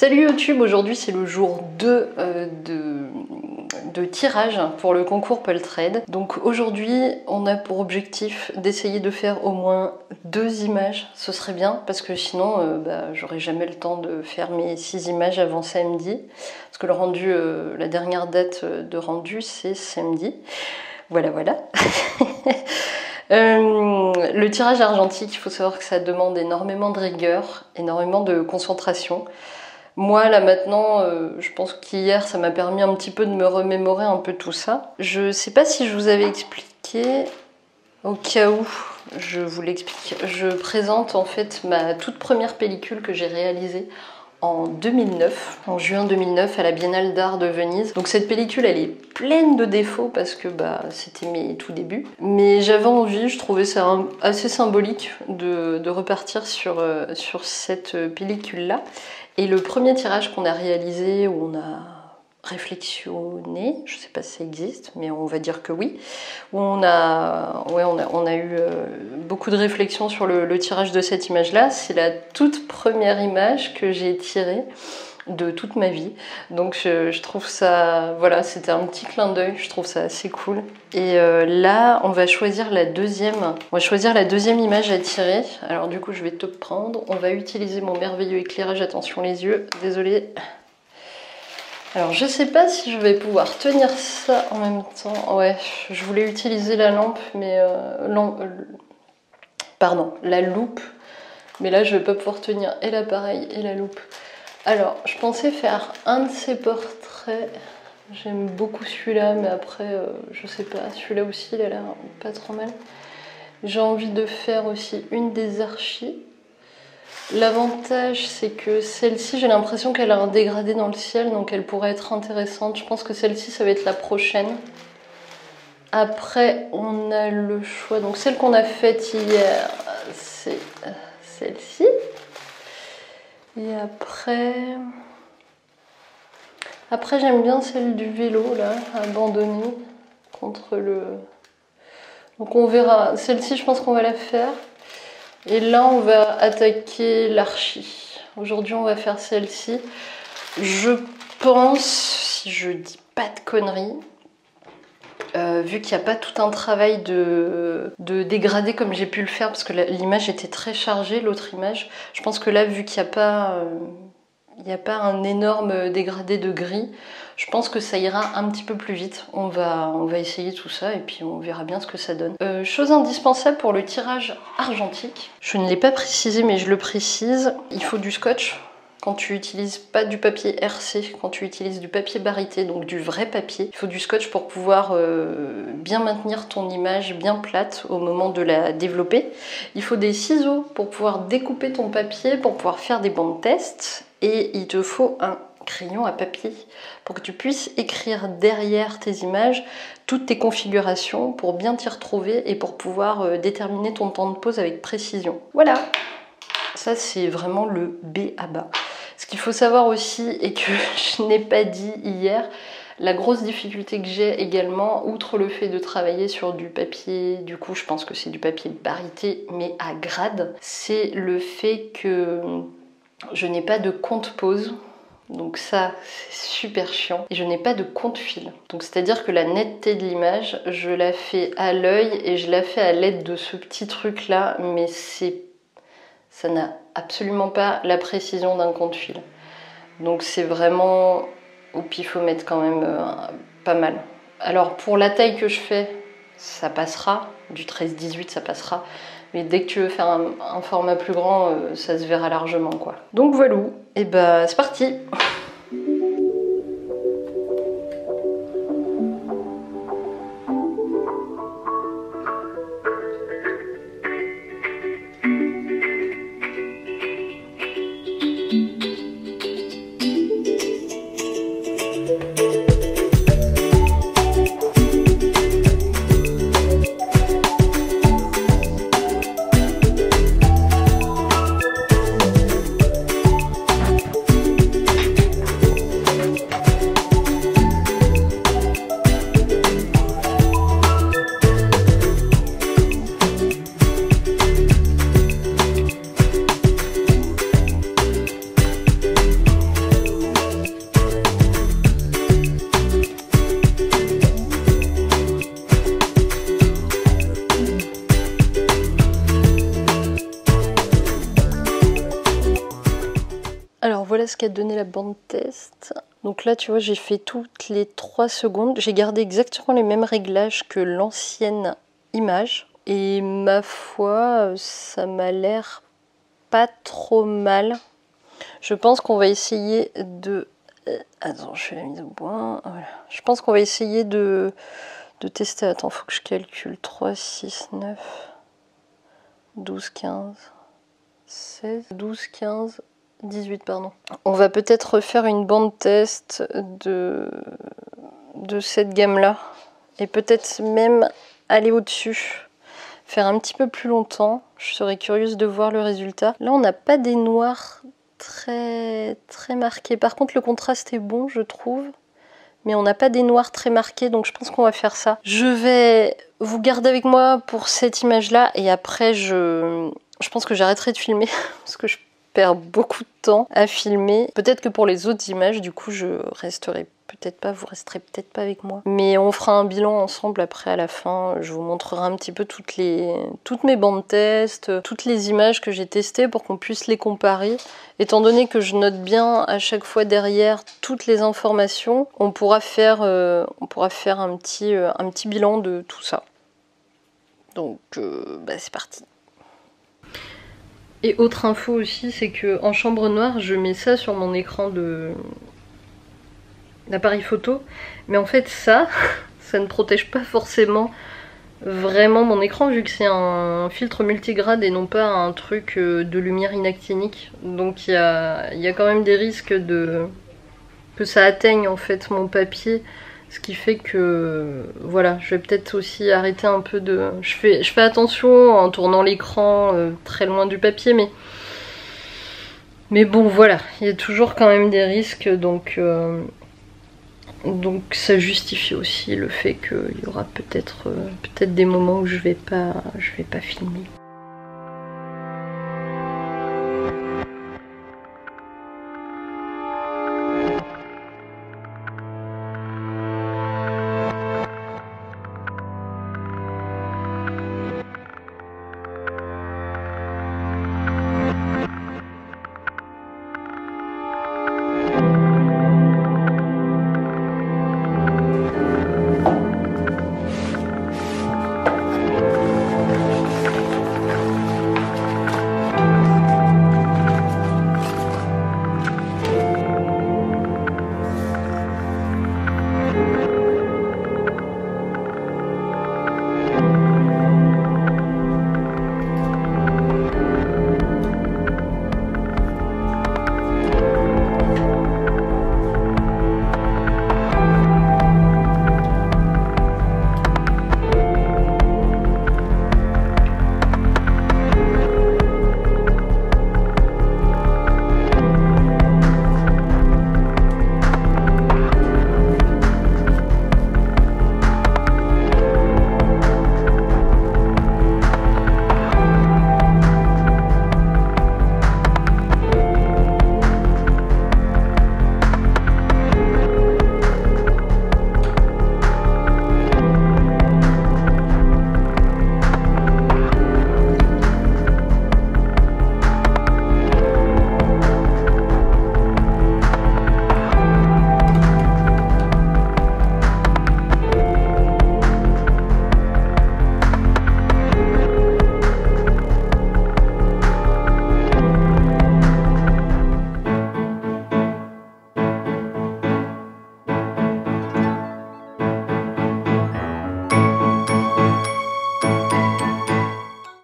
Salut YouTube, aujourd'hui c'est le jour 2 de tirage pour le concours Peltrade. Donc aujourd'hui on a pour objectif d'essayer de faire au moins 2 images, ce serait bien parce que sinon j'aurai jamais le temps de faire mes 6 images avant samedi. Parce que le rendu, la dernière date de rendu c'est samedi. Voilà. Le tirage argentique, il faut savoir que ça demande énormément de rigueur, énormément de concentration. Moi là maintenant, je pense qu'hier ça m'a permis un petit peu de me remémorer un peu tout ça. Je sais pas si je vous avais expliqué, au cas où je vous l'explique. Je présente en fait ma toute première pellicule que j'ai réalisée en 2009, en juin 2009 à la Biennale d'Art de Venise. Donc cette pellicule elle est pleine de défauts parce que c'était mes tout débuts. Mais j'avais envie, je trouvais ça assez symbolique de repartir sur cette pellicule là. Et le premier tirage qu'on a réalisé, où on a réflexionné, je sais pas si ça existe, mais on va dire que oui, où on a eu beaucoup de réflexions sur le tirage de cette image-là. C'est la toute première image que j'ai tirée de toute ma vie. Donc je trouve ça, voilà, c'était un petit clin d'œil, je trouve ça assez cool. Et là, on va choisir la deuxième image à tirer. Alors du coup, je vais te prendre. On va utiliser mon merveilleux éclairage. Attention les yeux, désolée. Alors je sais pas si je vais pouvoir tenir ça en même temps. Ouais, je voulais utiliser la lampe, mais la loupe. Mais là, je vais pas pouvoir tenir et l'appareil et la loupe. Alors, je pensais faire un de ces portraits. J'aime beaucoup celui-là, mais après, je sais pas. Celui-là aussi, il a l'air pas trop mal. J'ai envie de faire aussi une des archis. L'avantage, c'est que celle-ci, j'ai l'impression qu'elle a un dégradé dans le ciel, donc elle pourrait être intéressante. Je pense que celle-ci, ça va être la prochaine. Après, on a le choix. Donc, celle qu'on a faite hier, c'est celle-ci. Et après j'aime bien celle du vélo là, abandonnée contre le... Donc on verra, celle-ci je pense qu'on va la faire. Et là on va attaquer l'archi. Aujourd'hui on va faire celle-ci. Je pense, si je dis pas de conneries, vu qu'il n'y a pas tout un travail de dégradé comme j'ai pu le faire, parce que l'image était très chargée, l'autre image, je pense que là, vu qu'il n'y a pas un énorme dégradé de gris, je pense que ça ira un petit peu plus vite. On va essayer tout ça et puis on verra bien ce que ça donne. Chose indispensable pour le tirage argentique, je ne l'ai pas précisé mais je le précise, il faut du scotch. Quand tu utilises pas du papier RC, quand tu utilises du papier barité, donc du vrai papier, il faut du scotch pour pouvoir bien maintenir ton image bien plate au moment de la développer. Il faut des ciseaux pour pouvoir découper ton papier, pour pouvoir faire des bandes test. Et il te faut un crayon à papier pour que tu puisses écrire derrière tes images toutes tes configurations pour bien t'y retrouver et pour pouvoir déterminer ton temps de pose avec précision. Voilà, ça c'est vraiment le B à bas. Ce qu'il faut savoir aussi, et que je n'ai pas dit hier, la grosse difficulté que j'ai également, outre le fait de travailler sur du papier, du coup je pense que c'est du papier barité, mais à grade, c'est le fait que je n'ai pas de compte-pose. Donc ça, c'est super chiant. Et je n'ai pas de compte-fil. Donc c'est-à-dire que la netteté de l'image, je la fais à l'œil et je la fais à l'aide de ce petit truc-là, mais ça n'a absolument pas la précision d'un compte-fil. Donc c'est vraiment au pifomètre quand même pas mal. Alors pour la taille que je fais, ça passera. Du 13-18 ça passera. Mais dès que tu veux faire un format plus grand, ça se verra largement quoi. Donc voilà, et c'est parti. jusqu'à donner la bande test. Donc là, tu vois, j'ai fait toutes les 3 secondes. J'ai gardé exactement les mêmes réglages que l'ancienne image. Et ma foi, ça m'a l'air pas trop mal. Je pense qu'on va essayer de... Attends, je fais la mise au point. Voilà. Je pense qu'on va essayer de tester. Attends, faut que je calcule. 3, 6, 9, 12, 15, 16, 12, 15, 18, pardon. On va peut-être refaire une bande test de cette gamme-là. Et peut-être même aller au-dessus. Faire un petit peu plus longtemps. Je serais curieuse de voir le résultat. Là, on n'a pas des noirs très marqués. Par contre, le contraste est bon, je trouve. Mais on n'a pas des noirs très marqués, donc je pense qu'on va faire ça. Je vais vous garder avec moi pour cette image-là. Et après, je pense que j'arrêterai de filmer. Parce que je perds beaucoup de temps à filmer. Peut-être que pour les autres images, du coup, je resterai peut-être pas, vous resterez peut-être pas avec moi. Mais on fera un bilan ensemble après à la fin. Je vous montrerai un petit peu toutes mes bandes tests, toutes les images que j'ai testées pour qu'on puisse les comparer. Étant donné que je note bien à chaque fois derrière toutes les informations, on pourra faire un petit bilan de tout ça. Donc c'est parti. Et autre info aussi, c'est que en chambre noire, je mets ça sur mon écran d'appareil photo, mais en fait ça ne protège pas forcément vraiment mon écran vu que c'est un filtre multigrade et non pas un truc de lumière inactinique. Donc il y a quand même des risques que ça atteigne en fait mon papier. Ce qui fait que voilà, je vais peut-être aussi arrêter un peu de... Je fais attention en tournant l'écran très loin du papier, mais bon voilà, il y a toujours quand même des risques, donc ça justifie aussi le fait qu'il y aura peut-être des moments où je vais pas filmer.